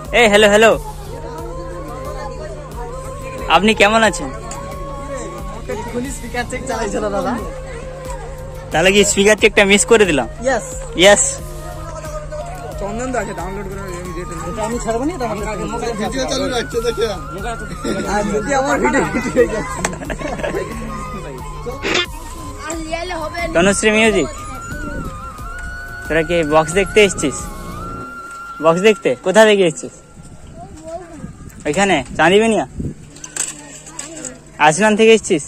এই hello hello, আপনি কেমন আছেন? তাহলে কি স্পিকার চেকটা মিস করে দিলাম? ইয়েস। চন্দন দা আছে, ডাউনলোড করে এটা আমি ছাড়ব না, ভিডিও চালু রাখছে দেখে আর যদি আমার ভিডিও হয়ে যাচ্ছে। তনুশ্রী মিউজিক, তোরা কি বক্স দেখতে এসেছিস? বক্স দেখতে কোথা থেকে এসেছিস? ওইখানে চাঁদিবেনিয়া आसमान থেকে এসেছিস?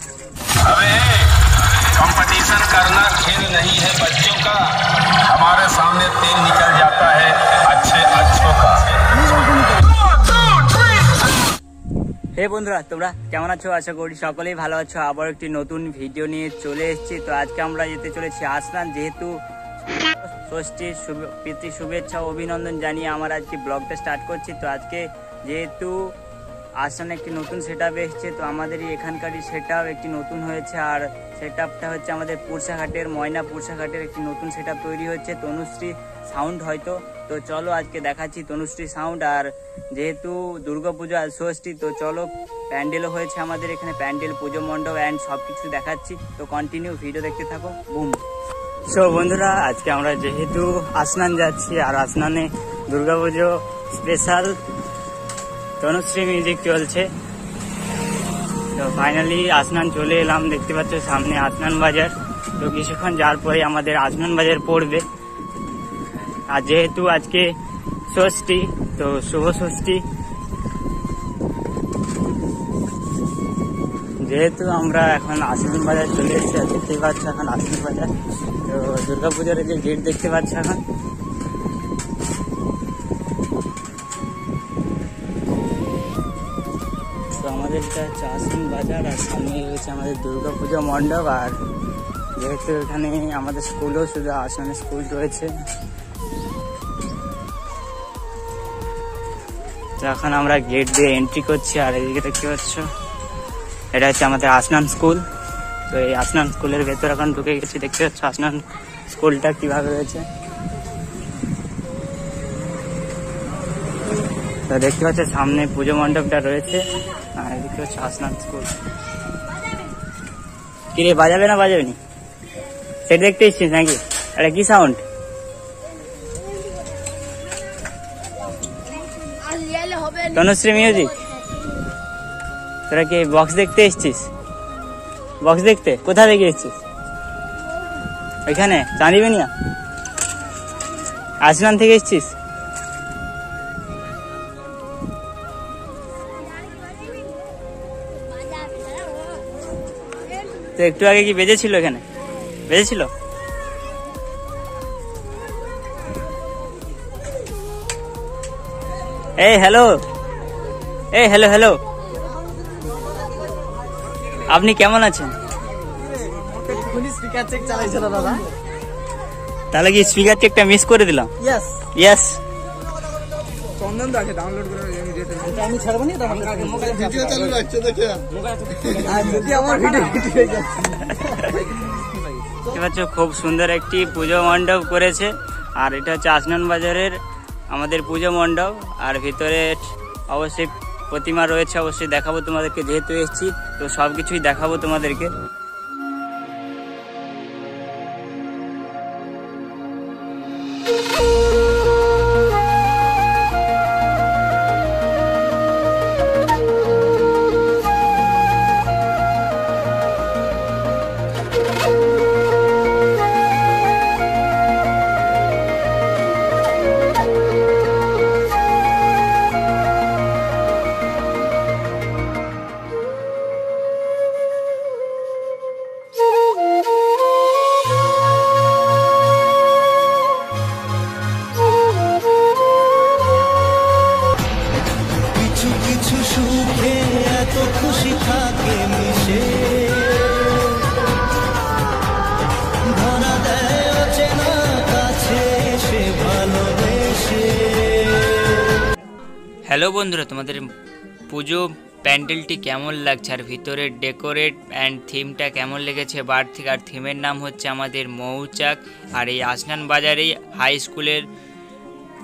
कंपटीशन करना खेल नहीं है बच्चों का, हमारे सामने तेल निकल जाता है अच्छों का। হে বন্ধুরা, তোমরা কেমন আছো? আশা করি সকলেই ভালো আছো। আবার একটি নতুন ভিডিও নিয়ে চলে এসেছি। তো আজকে আমরা যেতে চলেছি আসনান, যেহেতু ষষ্ঠীর প্রীতি শুভেচ্ছা অভিনন্দন জানিয়ে আমার আজকে ব্লগটা স্টার্ট করছি। তো আজকে যেহেতু আসনান একটি নতুন সেট আপ এসছে, তো আমাদেরই এখানকারই সেট আপ একটি নতুন হয়েছে। আর সেট আপটা হচ্ছে আমাদের পুরসাঘাটের ময়না পুরসাঘাটের একটি নতুন সেট আপ তৈরি হচ্ছে, তনুশ্রী সাউন্ড হয়তো। তো চলো আজকে দেখাচ্ছি তনুশ্রী সাউন্ড। আর যেহেতু দুর্গাপুজো আর ষষ্ঠী, তো চলো প্যান্ডেলও হয়েছে আমাদের এখানে, প্যান্ডেল, পুজো মণ্ডপ অ্যান্ড সব কিছু দেখাচ্ছি। তো কন্টিনিউ ভিডিও দেখতে থাকো। বুম। সো বন্ধুরা, আজকে আমরা যেহেতু আসনান যাচ্ছি, আর আসনানে দুর্গাপুজো স্পেশাল তনুশ্রী মিউজিক চলছে। তো ফাইনালি আসনান চলে এলাম, দেখতে পাচ্ছ সামনে আসনান বাজার। তো কিছুক্ষণ যাওয়ার পরে আমাদের আসনান বাজার পড়বে। আর যেহেতু আজকে ষষ্ঠী, তো শুভ ষষ্ঠী, যেহেতু আমরা এখন আসনান বাজার চলে এসেছি। আর দেখতেই পাচ্ছ এখন আসনান বাজার, তো দুর্গাপূজার যে গেট দেখতে পাচ্ছ এখন। আমাদের এটা হচ্ছে আসনান বাজার, আর সামনে রয়েছে আমাদের দুর্গাপুজো মণ্ডপ। আর যেহেতু এখানে আমাদের স্কুলও শুধু আসনান স্কুল রয়েছে, তো এখন আমরা গেট দিয়ে এন্ট্রি করছি। আর এদিকে দেখতে পাচ্ছ এটা হচ্ছে আমাদের আসনান স্কুল। তো এই আসনান স্কুলের ভেতর এখন ঢুকে গেছি। দেখতে পাচ্ছ আসনান স্কুলটা কিভাবে রয়েছে। তো দেখতে পাচ্ছ সামনে পুজো মণ্ডপটা রয়েছে, আর এদিকে হচ্ছে আসনান স্কুল। কি রে, বাজাবে না বাজাবে নি? সেটা দেখতে এসছিস নাকি? এটা কি সাউন্ড? তনুশ্রী মিউজিক, তোরা কি বক্স দেখতে এসছিস? বক্স দেখতে কোথা থেকে এসছিস? ওইখানে চাঁদিবেনিয়া আসনান থেকে এসছিস? তো একটু আগে কি বেজেছিল? এখানে বেজেছিল? এই হ্যালো, এই হ্যালো হ্যালো, আপনি কেমন আছেন? স্পিকার চেক চালাইছিল দাদা, তাহলে কি স্পিকার চেকটা মিস করে দিলাম? ইয়েস। চন্দন দা আছে, ডাউনলোড করে এটা আমি ছাড়ব না, ভিডিও চালু রাখছে দেখে আর যদি আমার ভিডিও হয়ে যাচ্ছে। দেখতে পাচ্ছ খুব সুন্দর একটি পুজো মণ্ডপ করেছে। আর এটা হচ্ছে আসনান বাজারের আমাদের পুজো মণ্ডপ। আর ভিতরে অবশ্যই প্রতিমা রয়েছে, অবশ্যই দেখাবো তোমাদেরকে, যেহেতু এসেছি তো সবকিছুই দেখাবো তোমাদেরকে। হ্যালো বন্ধুরা, তোমাদের পুজো প্যান্ডেলটি কেমন লাগছে, আর ভিতরের ডেকোরেট অ্যান্ড থিমটা কেমন লেগেছে বার থেকে? আর থিমের নাম হচ্ছে আমাদের মৌচাক। আর এই আসনান বাজারেই হাই স্কুলের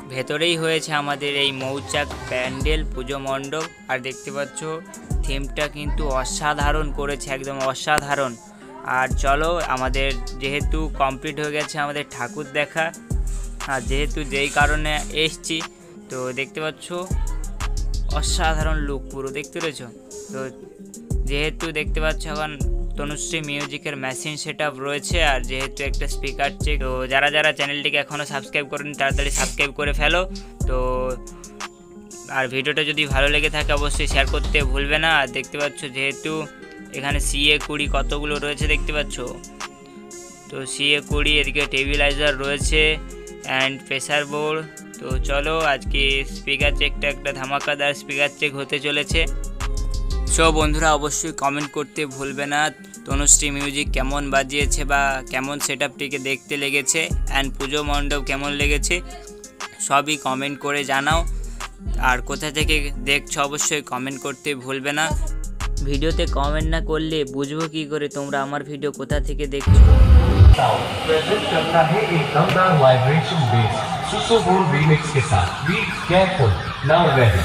ভেতরেই হয়েছে আমাদের এই মৌচাক প্যান্ডেল পুজো মণ্ডপ। আর দেখতে পাচ্ছ থিমটা কিন্তু অসাধারণ করেছে, একদম অসাধারণ। আর চলো, আমাদের যেহেতু কমপ্লিট হয়ে গেছে আমাদের ঠাকুর দেখা, আর যেহেতু যেই কারণে এসছি, তো দেখতে পাচ্ছ অসাধারণ লুক পুরো দেখতে পেয়েছ। তো যেহেতু দেখতে পাচ্ছ এখন তনুশ্রী মিউজিকের মেশিন সেটআপ রয়েছে, আর যেহেতু একটা স্পিকার চেক, তো যারা যারা চ্যানেলটিকে এখনও সাবস্ক্রাইব করেনি তাড়াতাড়ি সাবস্ক্রাইব করে ফেলো। তো আর ভিডিওটা যদি ভালো লেগে থাকে অবশ্যই শেয়ার করতে ভুলবে না। আর দেখতে পাচ্ছ যেহেতু এখানে CA 20 কতগুলো রয়েছে দেখতে পাচ্ছ, তো CA 20, এদিকে টেবিলাইজার রয়েছে অ্যান্ড প্রেসার বোর্ড। তো চলো, আজকে স্পিকার চেকটা একটা ধামাকাদার স্পিকার চেক হতে চলেছে। সো বন্ধুরা অবশ্যই কমেন্ট করতে ভুলবে না তনুশ্রী মিউজিক কেমন বাজিয়েছে বা কেমন সেটআপটিকে দেখতে লেগেছে, অ্যান্ড পুজো মণ্ডপ কেমন লেগেছে সবই কমেন্ট করে জানাও। আর কোথা থেকে দেখছো অবশ্যই কমেন্ট করতে ভুলবে না। ভিডিওতে কমেন্ট না করলে বুঝবো কি করে তোমরা আমার ভিডিও কোথা থেকে দেখছো। प्रेजेंट करता है एक दमदार वाइब्रेशन बेस सुसोबोल रीमिक्स के साथ be careful now ready.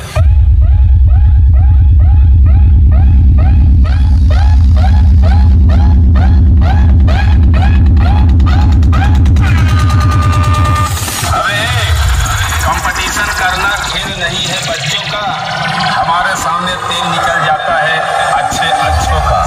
Competition करना खेल नहीं है बच्चों का, हमारे सामने तेल निकल जाता है अच्छों का।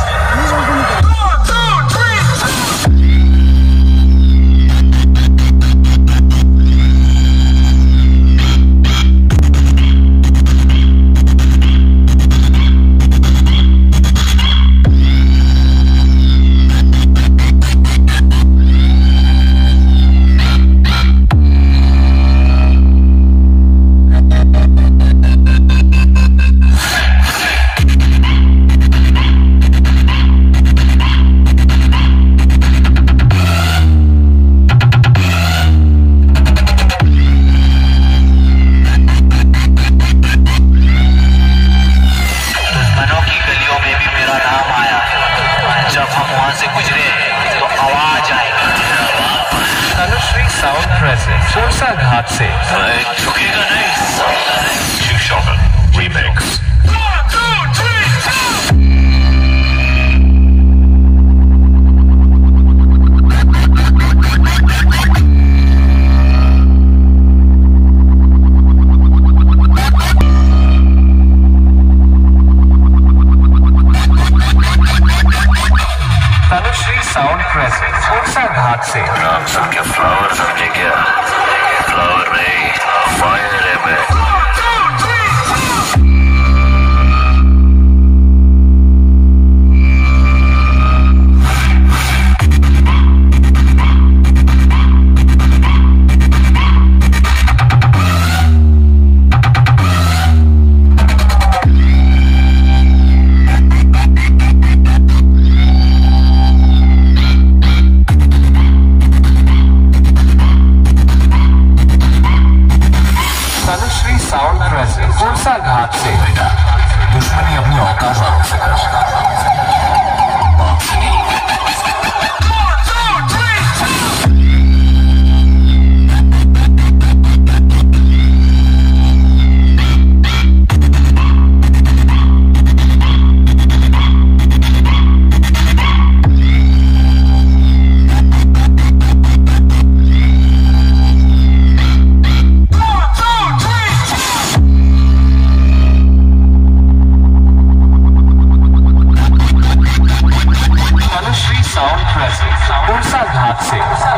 जब हम वहां से गुजरे तो आवाज आएगी। tanusree sound present Sorsa Ghat से झुकेगा नहीं remix. tanusree sound present Sorsa Ghat से नाम सुन के फ्लावर समझे क्या? फ्लावर नहीं, फायर है मैं। tanusree sound present Sorsa Ghat से दुश्मनी अपनी औकात से tanusree sound present Sorsa Ghat से